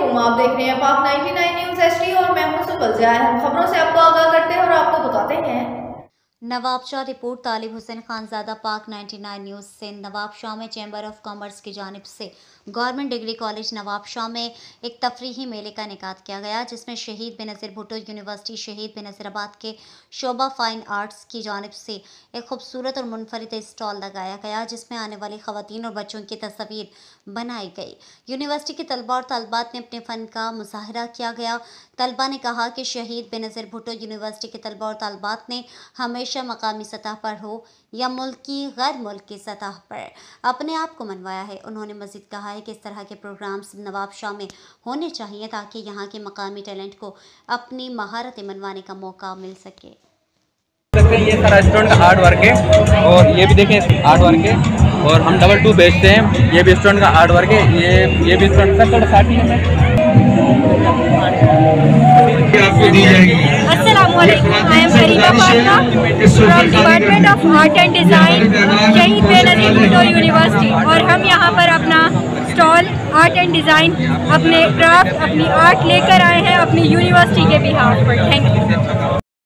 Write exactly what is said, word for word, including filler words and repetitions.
वालेकुम, आप देख रहे हैं पाक निन्यानवे न्यूज़ एचडी और मैं हूं सुबल ज़ाहिर। हम खबरों से आपको आगाह करते हैं और आपको बताते हैं। नवाबशाह रिपोर्ट तालिब हुसैन खानजादा पाक निन्यानवे न्यूज़ से। नवाबशाह में चैम्बर ऑफ कॉमर्स की जानिब से गवर्नमेंट डिग्री कॉलेज नवाबशाह में एक तफरीही मेले का इनेकाद किया गया, जिसमें शहीद बेनज़ीर भुट्टो यूनिवर्सिटी शहीद बेनज़ीराबाद के शोबा फाइन आर्ट्स की जानिब से एक खूबसूरत और मुनफरिद स्टॉल लगाया गया, जिसमें आने वाली ख़वातीन और बच्चों की तस्वीर बनाई गई। यूनिवर्सिटी के तलबा और तलबात ने अपने फ़न का मुज़ाहरा किया गया। तलबा ने कहा कि शहीद बेनज़ीर भुट्टो यूनिवर्सिटी के तलबा और तलबात ने हमेशा मकामी सतह पर हो या मुल्की गैर मुल्की सतह पर अपने आप को मनवाया है। उन्होंने मज़ीद कहा है कि इस तरह के प्रोग्राम्स नवाबशाह में होने चाहिए ताकि यहाँ के मकामी टैलेंट को अपनी महारतें मनवाने का मौका मिल सके। ये सारा स्टूडेंट का आर्ट वर्क है और ये भी देखें आर्ट वर्क है और हम डबल टू बेचते हैं। ये भी स्टूडेंट का आर्ट वर्क है। ये ये भी स्टूडेंट सर थोड़ा साथ ही है। Assalamualaikum, I am Farida Fatma from Department of Art and Design, शहीद बेनज़ीर भुट्टो यूनिवर्सिटी। और हम यहाँ पर अपना स्टॉल आर्ट एंड डिज़ाइन, अपने क्राफ्ट, अपनी आर्ट लेकर आए हैं अपनी यूनिवर्सिटी के बिहाफ पर। Thank you.